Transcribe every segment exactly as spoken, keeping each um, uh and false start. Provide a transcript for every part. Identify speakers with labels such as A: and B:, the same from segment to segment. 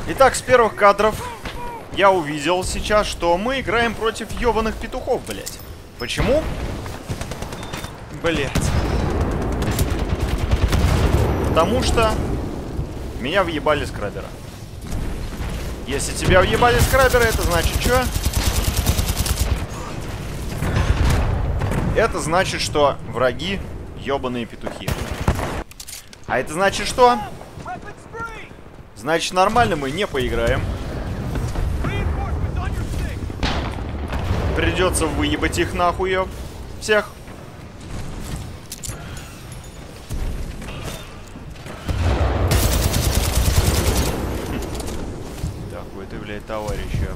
A: Итак, с первых кадров я увидел сейчас, что мы играем против ёбаных петухов, блять. Почему? Блять. Потому что меня въебали с крабера. Если тебя въебали с крабера, это значит что? Это значит, что враги ёбаные петухи. А это значит что? Значит, нормально мы не поиграем. Придется выебать их нахуй, ёб. Всех. Такой ты, блядь, товарищ, ёб.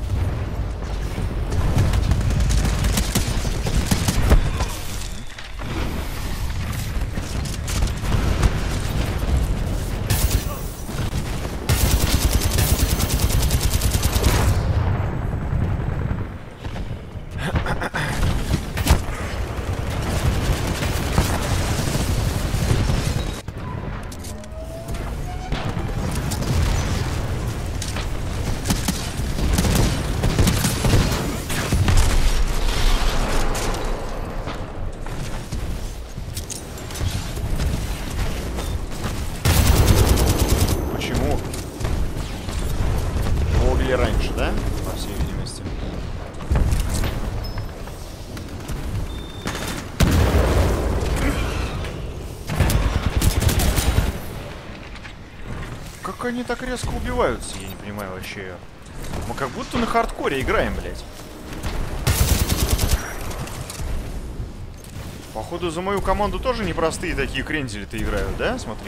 A: Раньше, да? По всей видимости. Как они так резко убиваются, я не понимаю вообще. Мы как будто на хардкоре играем, блядь. Походу, за мою команду тоже непростые такие крензели-то играют, да? Смотри.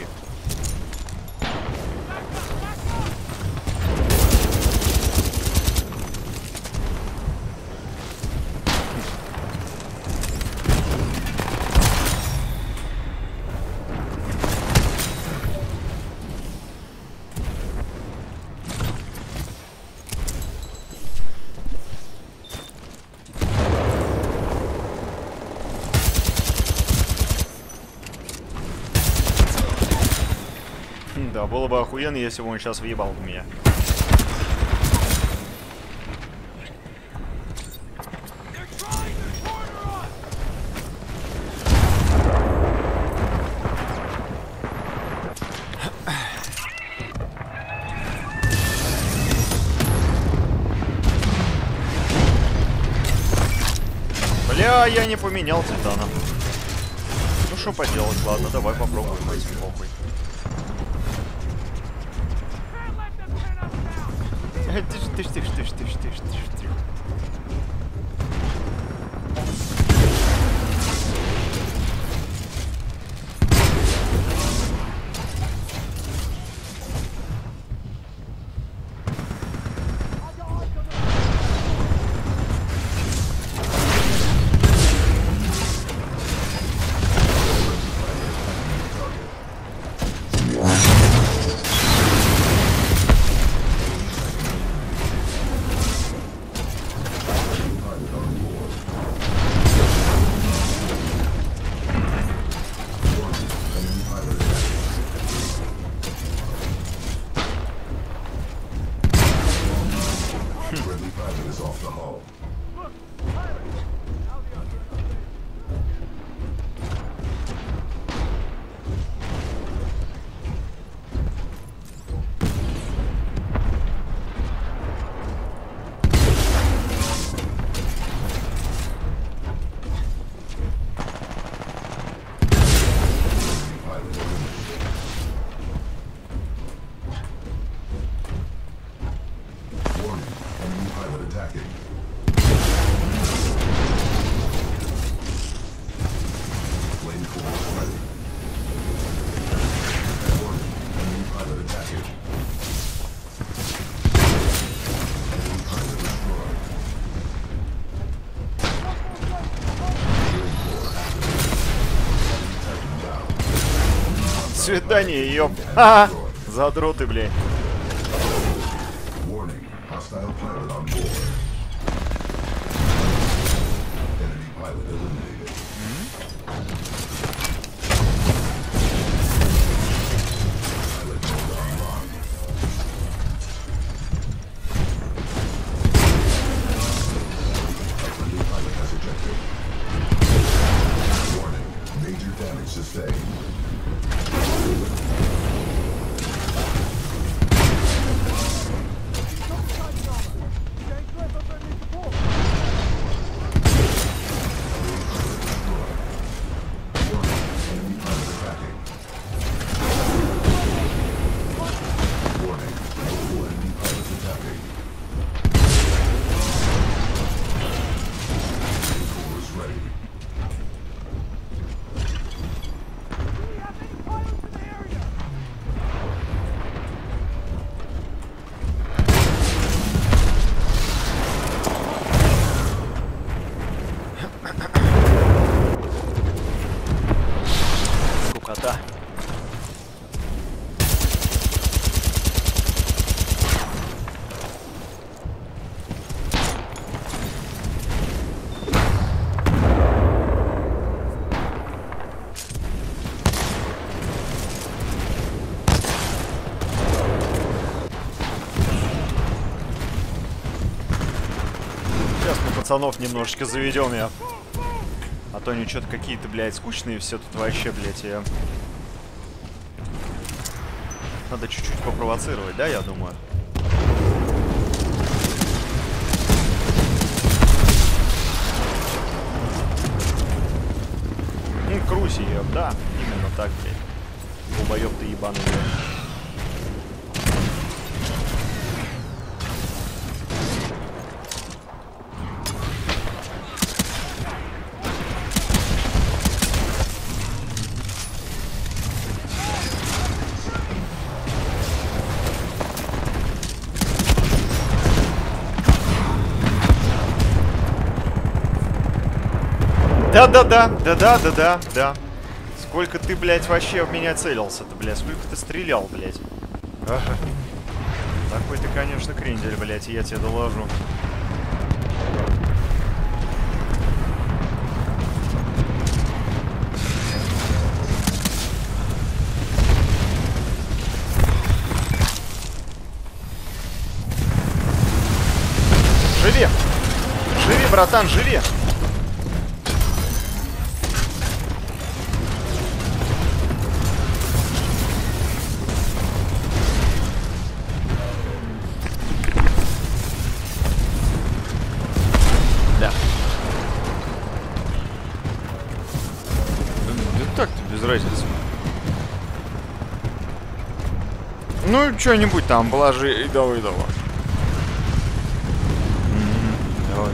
A: Да, было бы охуенно, если бы он сейчас въебал в меня. Бля, я не поменял титана. Ну что поделать, ладно, давай попробуем этим, похуй. Тыш, тыш, тыш, тыш, тыш, тыш, тыш, тыш. Свидание, ёп. Ха-ха. Задроты, блядь. пацанов немножечко заведем я. А то они что-то какие-то, блядь, скучные все тут вообще, блядь. Я... Надо чуть-чуть попровоцировать, да, я думаю? Ну, Крузи ее, да, именно так, блядь. Долбоёб ты ебаный, блядь. Да-да-да, да-да-да-да, да. Сколько ты, блядь, вообще в меня целился-то, блядь? Сколько ты стрелял, блядь? Ага. Такой ты, конечно, крендель, блядь, я тебе доложу. Живи! Живи, братан, живи! Разница. Ну, что-нибудь там, положи и давай, давай. Mm-hmm. Давай.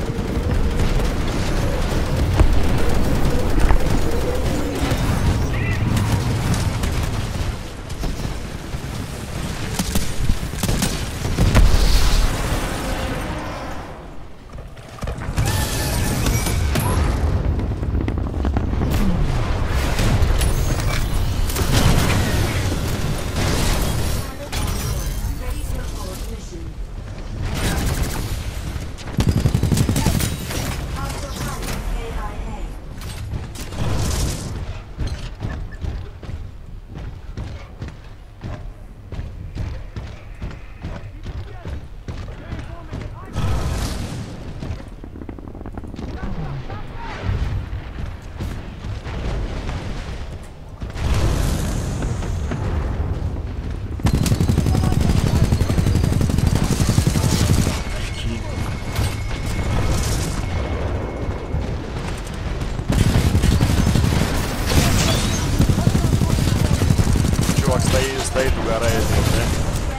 A: Стоит, угорает, да?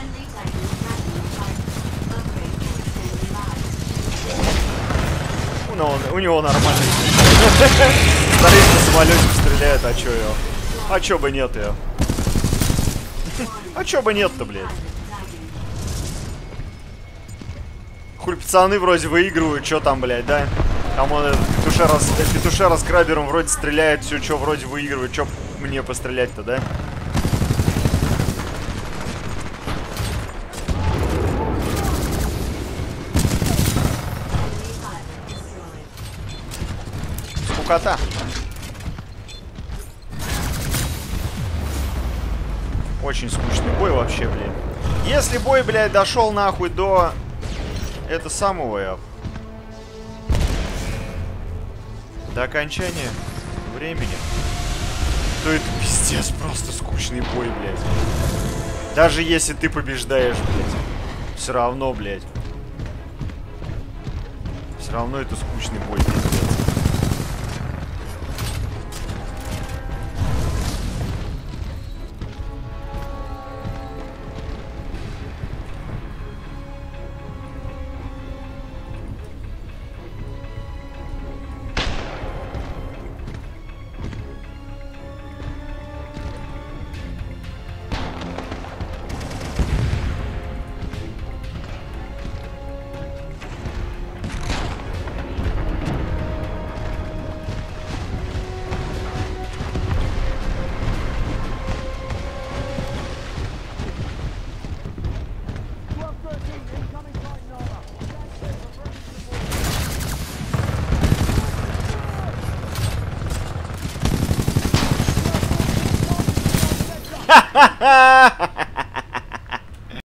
A: Ну, он, у него нормально. Стоит на самолете, стреляет, а чё ее? А чё бы нет ее? А чё бы нет-то, блядь? Хуй, пацаны вроде выигрывают, чё там, блядь, да? Там он, петушара, петушара с крабером вроде стреляет, все, чё вроде выигрывает, чё мне пострелять-то, да? Кота. Очень скучный бой вообще, блин. Если бой, блядь, дошел нахуй до это самого я... до окончания времени, то это пиздец, просто скучный бой, блядь. Даже если ты побеждаешь, блядь, все равно, блядь. Все равно это скучный бой, пиздец. Ха-ха-ха!